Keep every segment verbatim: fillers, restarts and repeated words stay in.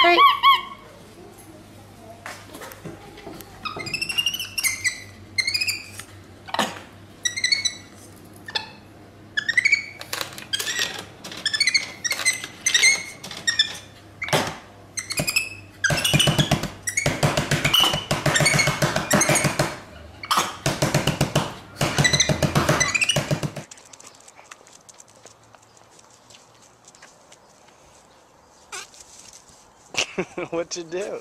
Hey. What you do?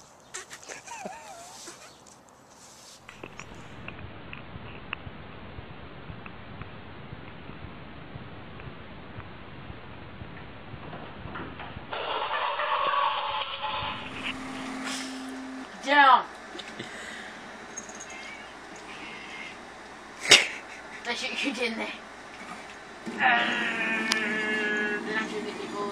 Down. Let's shoot you in there. Uh, then I'm shooting people.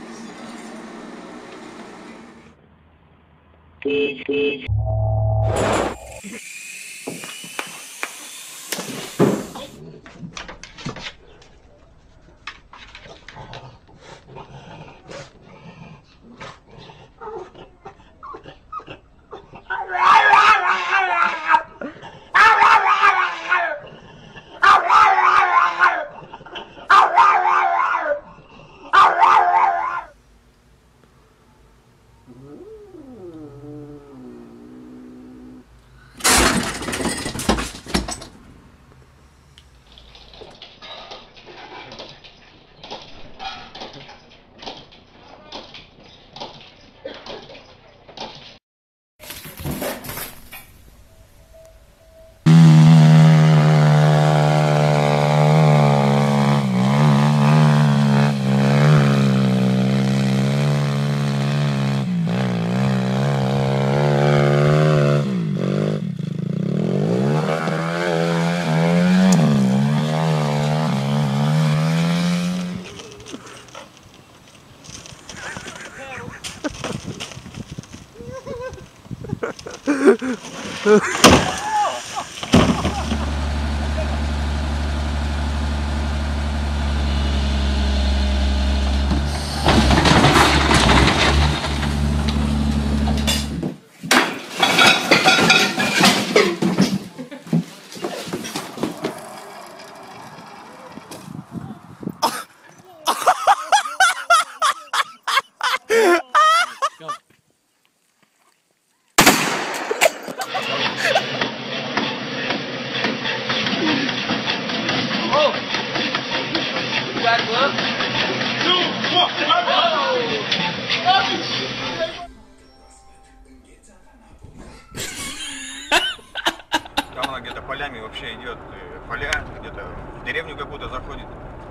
Там она где-то полями вообще идет, поля, где-то в деревню какую-то заходит.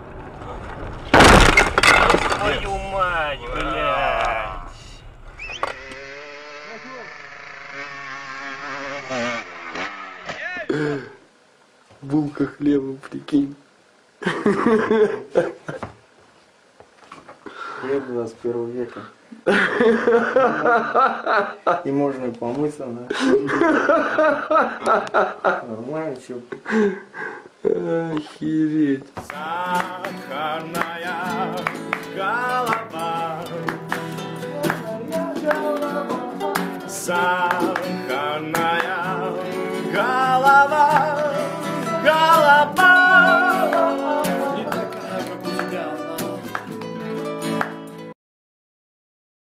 Твою мать, блядь! Булка хлеба, прикинь. Хлеб двадцать первого века. И можно помыться, да? Нормально все. Охереть. Сахарная голова.